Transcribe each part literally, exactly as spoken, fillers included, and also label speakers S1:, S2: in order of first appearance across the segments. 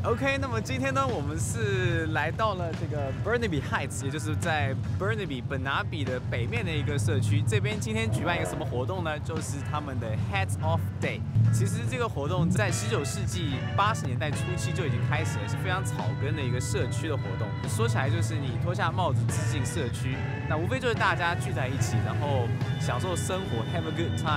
S1: OK， 那么今天呢，我们是来到了这个 Burnaby Heights， 也就是在 Burnaby 本拿比的北面的一个社区。这边今天举办一个什么活动呢？就是他们的 Hats Off Day。其实这个活动在十九世纪八十年代初期就已经开始了，是非常草根的一个社区的活动。说起来就是你脱下帽子致敬社区，那无非就是大家聚在一起，然后享受生活 ，have a good time。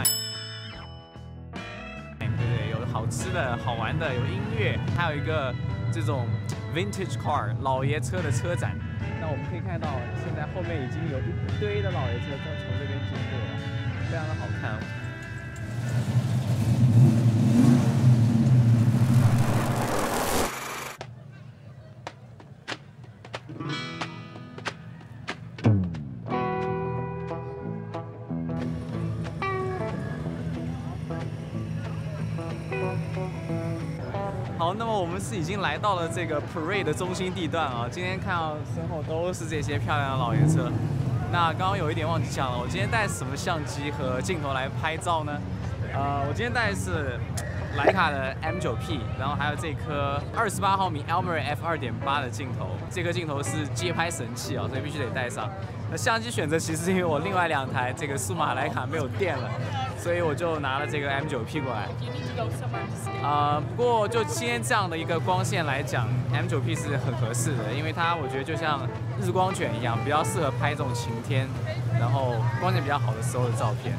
S1: 好吃的、好玩的，有音乐，还有一个这种 vintage car 老爷车的车展。那我们可以看到，现在后面已经有一堆的老爷车在从这边经过了，非常的好看。好，那么我们是已经来到了这个 parade 的中心地段啊。今天看到身后都是这些漂亮的老爷车。那刚刚有一点忘记讲了，我今天带什么相机和镜头来拍照呢？呃，我今天带的是徕卡的 M 九 P， 然后还有这颗二十八毫米 Elmarit F 二点八 的镜头。这颗镜头是街拍神器啊，所以必须得带上。那相机选择其实是因为我另外两台这个数码徕卡没有电了，所以我就拿了这个 M 九 P 过来。啊、呃，不过就今天这样的一个光线来讲 ，M 九 P 是很合适的，因为它我觉得就像日光卷一样，比较适合拍这种晴天，然后光线比较好的时候的照片。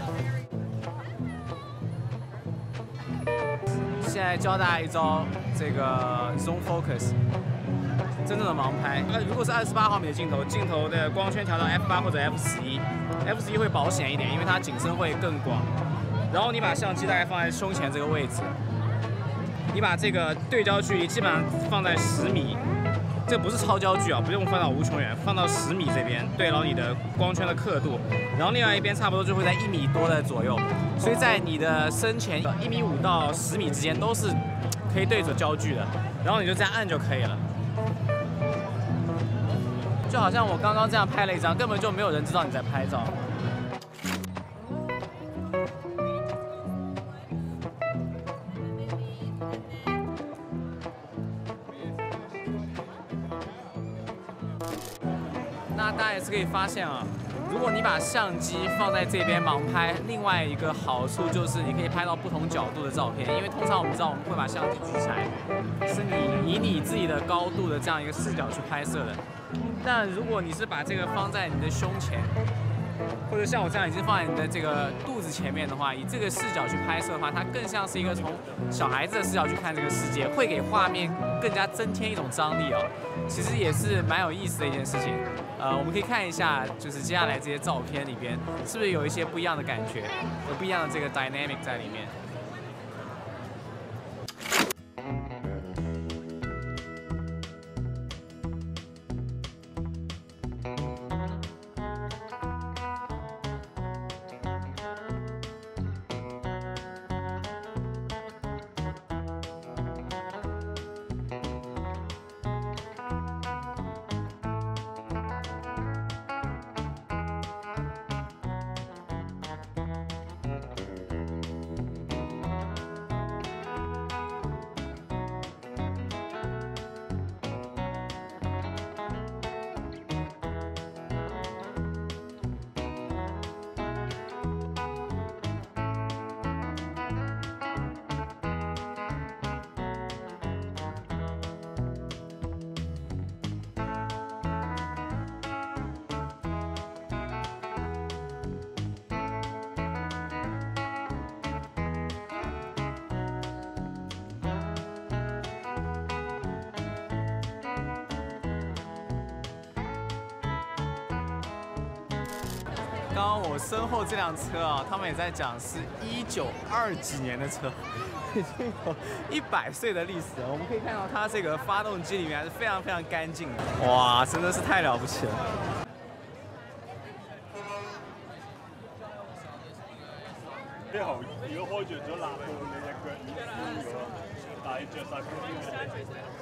S1: 现在教大家一招这个 zoom focus。 真正的盲拍，那如果是二十八毫米的镜头，镜头的光圈调到 F 八或者 F 十一 ，F 十一会保险一点，因为它景深会更广。然后你把相机大概放在胸前这个位置，你把这个对焦距离基本上放在十米，这不是超焦距啊，不用放到无穷远，放到十米这边，对牢你的光圈的刻度。然后另外一边差不多就会在一米多的左右，所以在你的身前一米五到十米之间都是可以对准焦距的，然后你就这样按就可以了。 就好像我刚刚这样拍了一张，根本就没有人知道你在拍照。那大家也是可以发现啊，如果你把相机放在这边盲拍，另外一个好处就是你可以拍到不同角度的照片，因为通常我们知道我们会把相机举起来，是你以你自己的高度的这样一个视角去拍摄的。 但如果你是把这个放在你的胸前，或者像我这样已经放在你的这个肚子前面的话，以这个视角去拍摄的话，它更像是一个从小孩子的视角去看这个世界，会给画面更加增添一种张力哦。其实也是蛮有意思的一件事情。呃，我们可以看一下，就是接下来这些照片里边，是不是有一些不一样的感觉，有不一样的这个 dynamic 在里面。 刚刚我身后这辆车啊，他们也在讲是一九二几年的车，已经有一百岁的历史了。我们可以看到它这个发动机里面还是非常非常干净的，哇，真的是太了不起了。
S2: 之後如果開着咗蠟布，你隻腳已經枯咗，但係着晒嗰啲。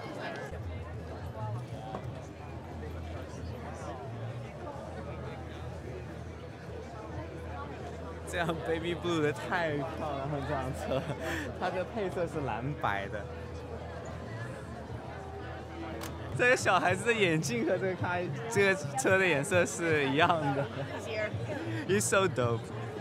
S1: 这样 baby blue 的太漂亮了，这辆车，它的配色是蓝白的。 这个小孩子的眼镜和这个开这个车的颜色是一样的。He's so dope.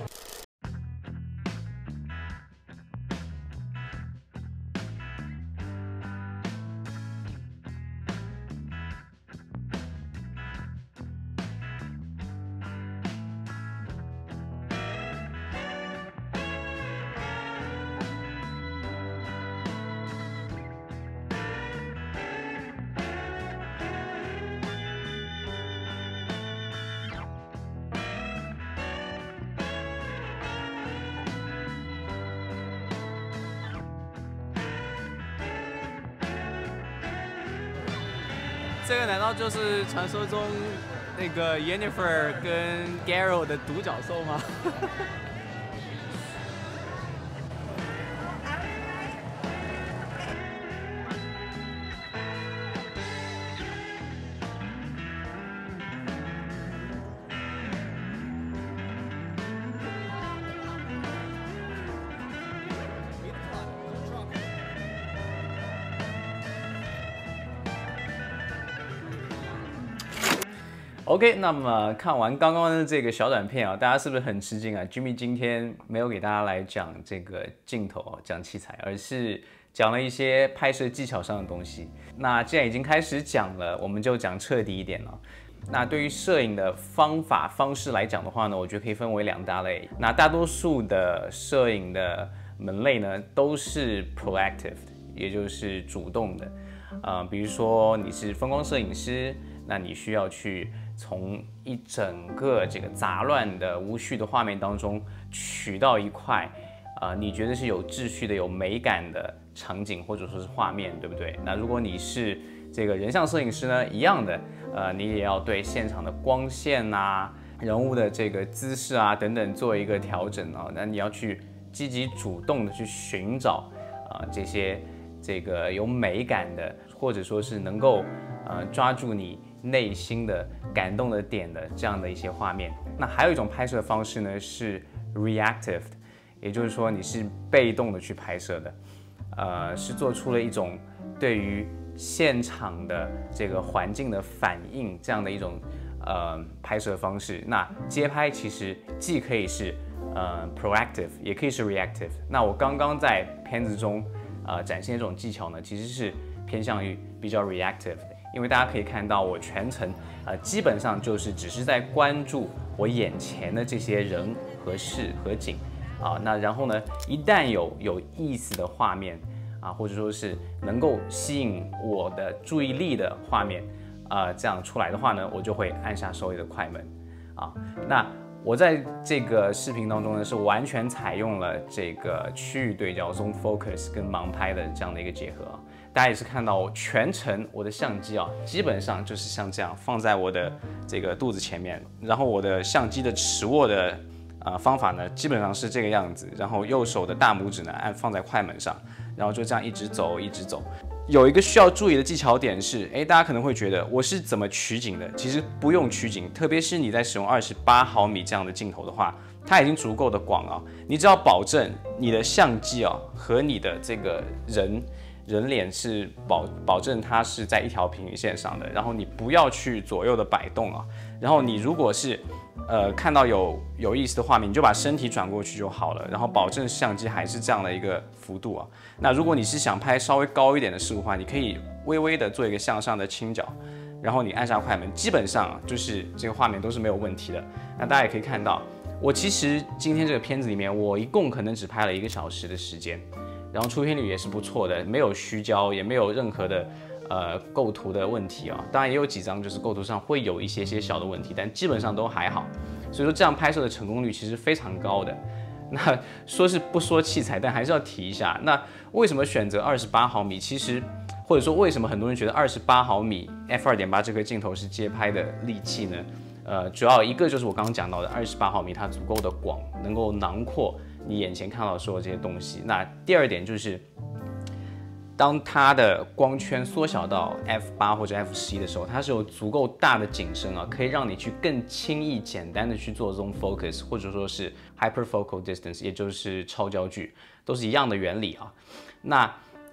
S1: 这个难道就是传说中那个 Yennefer 跟 Geralt 的独角兽吗？OK， 那么看完刚刚的这个小短片啊，大家是不是很吃惊啊 ？Jimmy 今天没有给大家来讲这个镜头、讲器材，而是讲了一些拍摄技巧上的东西。那既然已经开始讲了，我们就讲彻底一点了。那对于摄影的方法方式来讲的话呢，我觉得可以分为两大类。那大多数的摄影的门类呢，都是 proactive， 也就是主动的。呃，比如说你是风光摄影师，那你需要去从一整个这个杂乱的无序的画面当中取到一块，呃，你觉得是有秩序的、有美感的场景或者说是画面，对不对？那如果你是这个人像摄影师呢，一样的，呃，你也要对现场的光线啊、人物的这个姿势啊等等做一个调整啊。那你要去积极主动的去寻找啊、呃、这些这个有美感的，或者说是能够呃抓住你内心的感动的点的这样的一些画面。那还有一种拍摄方式呢是 reactive， 也就是说你是被动的去拍摄的，呃，是做出了一种对于现场的这个环境的反应这样的一种呃拍摄方式。那街拍其实既可以是呃 proactive， 也可以是 reactive。那我刚刚在片子中呃展现这种技巧呢，其实是偏向于比较 reactive 的。因为大家可以看到，我全程呃基本上就是只是在关注我眼前的这些人和事和景啊，那然后呢，一旦有有意思的画面啊，或者说是能够吸引我的注意力的画面啊，这样出来的话呢，我就会按下手里的快门啊。那我在这个视频当中呢，是完全采用了这个区域对焦 （zoom focus） 跟盲拍的这样的一个结合啊。大家也是看到我全程我的相机啊，基本上就是像这样放在我的这个肚子前面，然后我的相机的持握的呃方法呢，基本上是这个样子，然后右手的大拇指呢按放在快门上，然后就这样一直走一直走。有一个需要注意的技巧点是，哎，大家可能会觉得我是怎么取景的？其实不用取景，特别是你在使用二十八毫米这样的镜头的话，它已经足够的广啊，你只要保证你的相机啊和你的这个人。人脸是保保证它是在一条平行线上的，然后你不要去左右的摆动啊。然后你如果是呃看到有有意思的画面，你就把身体转过去就好了，然后保证相机还是这样的一个幅度啊。那如果你是想拍稍微高一点的事物的话，你可以微微的做一个向上的倾角，然后你按下快门，基本上啊就是这个画面都是没有问题的。那大家也可以看到，我其实今天这个片子里面，我一共可能只拍了一个小时的时间。然后出片率也是不错的，没有虚焦，也没有任何的呃构图的问题啊。当然也有几张就是构图上会有一些些小的问题，但基本上都还好。所以说这样拍摄的成功率其实非常高的。那说是不说器材，但还是要提一下。那为什么选择二十八毫米？其实或者说为什么很多人觉得二十八毫米 f 二点八 这个镜头是街拍的利器呢？呃，主要一个就是我刚刚讲到的二十八毫米，它足够的广，能够囊括你眼前看到的所有这些东西。那第二点就是，当它的光圈缩小到 f 八 或者 f 十一 的时候，它是有足够大的景深啊，可以让你去更轻易、简单的去做 zoom focus， 或者说是 hyperfocal distance， 也就是超焦距，都是一样的原理啊。那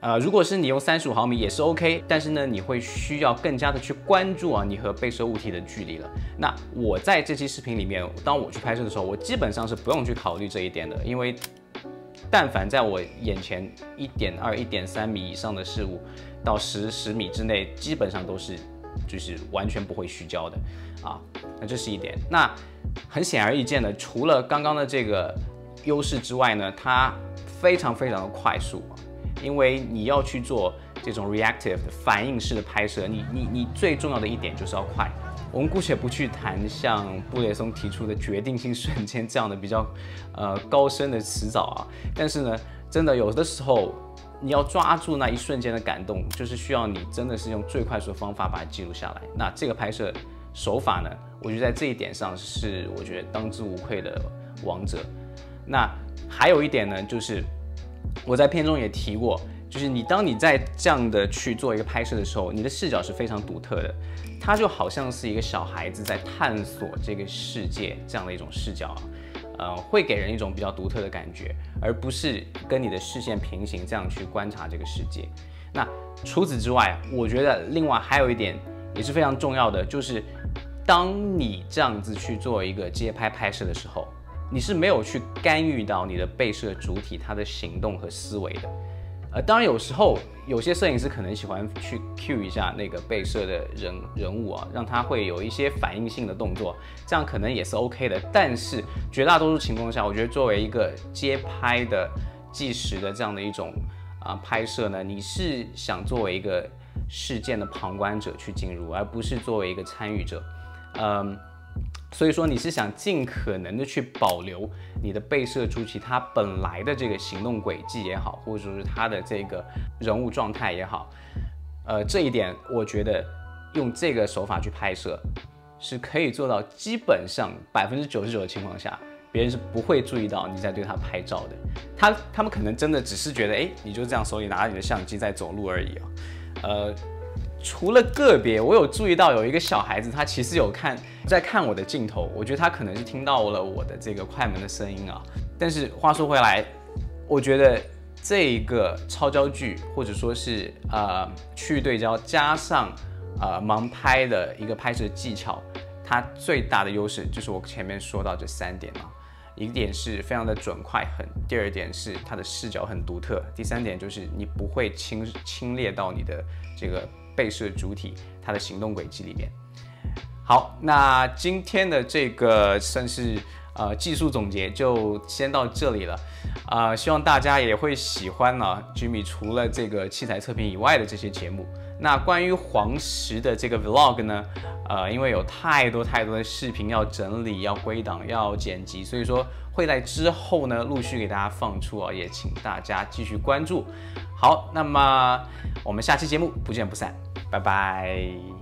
S3: 呃，如果是你用三十五毫米也是 OK， 但是呢，你会需要更加的去关注啊，你和被摄物体的距离了。那我在这期视频里面，当我去拍摄的时候，我基本上是不用去考虑这一点的，因为但凡在我眼前一点二、一点三米以上的事物，到十十米之内，基本上都是就是完全不会虚焦的啊。那这是一点。那很显而易见的，除了刚刚的这个优势之外呢，它非常非常的快速。因为你要去做这种 reactive 的反应式的拍摄，你你你最重要的一点就是要快。我们姑且不去谈像布列松提出的决定性瞬间这样的比较呃高深的词藻啊，但是呢，真的有的时候你要抓住那一瞬间的感动，就是需要你真的是用最快速的方法把它记录下来。那这个拍摄手法呢，我觉得在这一点上是我觉得当之无愧的王者。那还有一点呢，就是我在片中也提过，就是你当你在这样的去做一个拍摄的时候，你的视角是非常独特的，它就好像是一个小孩子在探索这个世界这样的一种视角啊，呃，会给人一种比较独特的感觉，而不是跟你的视线平行这样去观察这个世界。那除此之外，我觉得另外还有一点也是非常重要的，就是当你这样子去做一个街拍拍摄的时候，你是没有去干预到你的被摄主体它的行动和思维的。呃，当然有时候有些摄影师可能喜欢去 cue 一下那个被摄的人人物啊，让他会有一些反应性的动作，这样可能也是 OK 的。但是绝大多数情况下，我觉得作为一个街拍的纪实的这样的一种啊、呃、拍摄呢，你是想作为一个事件的旁观者去进入，而不是作为一个参与者。嗯。所以说你是想尽可能的去保留你的被摄主体它本来的这个行动轨迹也好，或者说是它的这个人物状态也好，呃，这一点我觉得用这个手法去拍摄是可以做到，基本上百分之九十九的情况下，别人是不会注意到你在对他拍照的。他他们可能真的只是觉得，哎，你就这样手里拿着你的相机在走路而已啊，呃。除了个别，我有注意到有一个小孩子，他其实有看在看我的镜头，我觉得他可能是听到了我的这个快门的声音啊。但是话说回来，我觉得这个超焦距或者说是呃区域对焦加上呃盲拍的一个拍摄技巧，它最大的优势就是我前面说到这三点啊。一点是非常的准快狠，第二点是它的视角很独特，第三点就是你不会侵侵略到你的这个被摄主体它的行动轨迹里面。好，那今天的这个算是呃技术总结就先到这里了，啊、呃，希望大家也会喜欢呢、啊、Jimmy 除了这个器材测评以外的这些节目。那关于黄石的这个 vlog 呢，呃，因为有太多太多的视频要整理、要归档、要剪辑，所以说会在之后呢陆续给大家放出啊，也请大家继续关注。好，那么我们下期节目不见不散，拜拜。